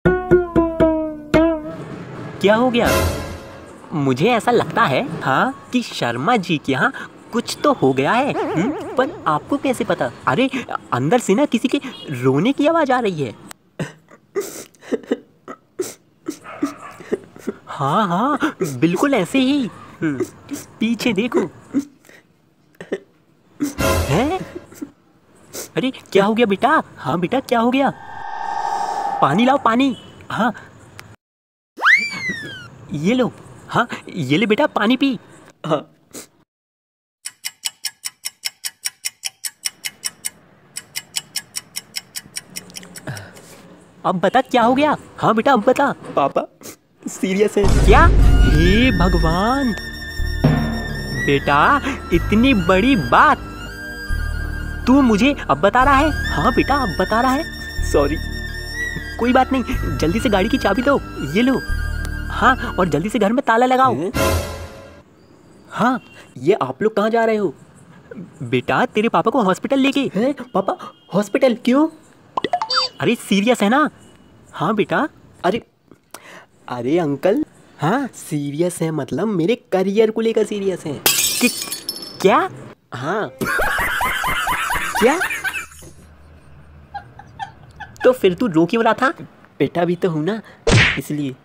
क्या हो गया? मुझे ऐसा लगता है हाँ कि शर्मा जी के यहाँ कुछ तो हो गया है। पर आपको कैसे पता? अरे अंदर से ना किसी के रोने की आवाज आ रही है। हाँ हाँ बिल्कुल ऐसे ही। पीछे देखो। हैं? अरे क्या हो गया बेटा? हाँ बेटा क्या हो गया? पानी लाओ पानी। हाँ ये लो। हाँ ये ले बेटा पानी पी। हाँ अब बता क्या हो गया? हाँ बेटा अब बता। पापा सीरियस है। क्या? हे भगवान बेटा, इतनी बड़ी बात तू मुझे अब बता रहा है? हाँ बेटा अब बता रहा है। सॉरी। कोई बात नहीं, जल्दी से गाड़ी की चाबी दो। ये लो। हाँ और जल्दी से घर में ताला लगाओ। हाँ ये आप लोग कहाँ जा रहे हो? बेटा तेरे पापा को हॉस्पिटल लेके। हैं पापा हॉस्पिटल क्यों? अरे सीरियस है ना? हाँ बेटा। अरे अरे अंकल, हाँ सीरियस है मतलब मेरे करियर को लेकर सीरियस है। कि, क्या? हाँ क्या? तो फिर तू रो क्यों रहा था? बेटा भी तो हूँ ना, इसलिए।